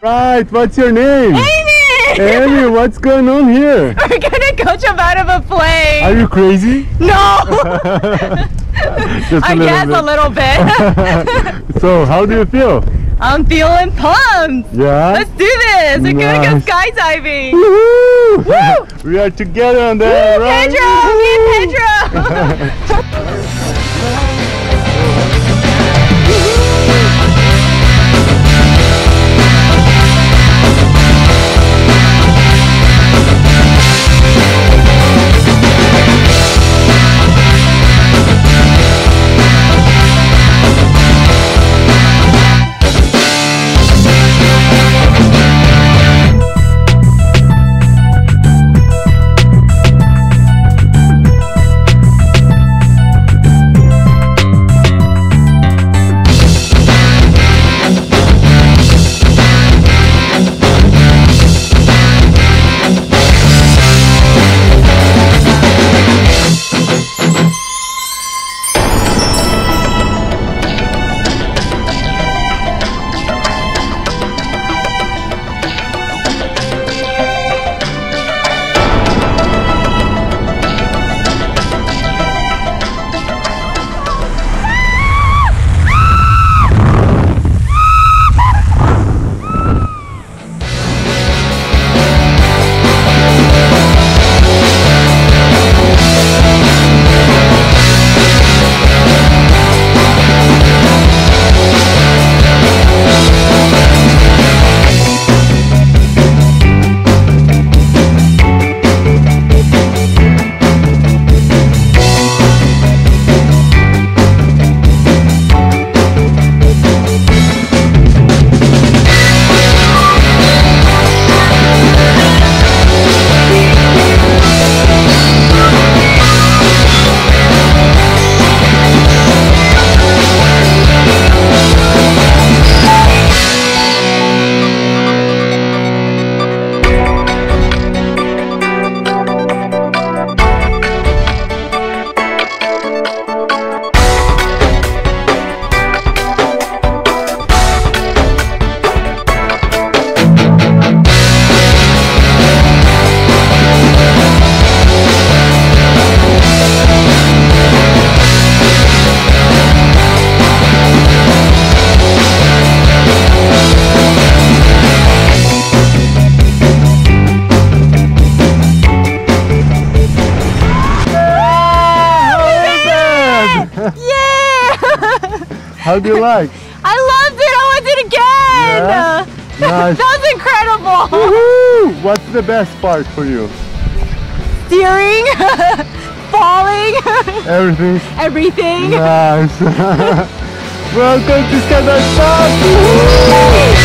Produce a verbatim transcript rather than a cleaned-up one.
Right, what's your name? Amy! Amy, what's going on here? We're gonna go jump out of a plane. Are you crazy? No! Just a I little guess bit. a little bit. So, how do you feel? I'm feeling pumped. Yeah? Let's do this. We're Nice. gonna go skydiving. Woohoo! Woo! We are together on that, Woo, right? Pedro! Me and Pedro! How do you like? I loved it! I want it again! Yeah? Nice. That was incredible! Woohoo! What's the best part for you? Steering, falling, Everything. everything. Nice. Welcome to Skydive Taft!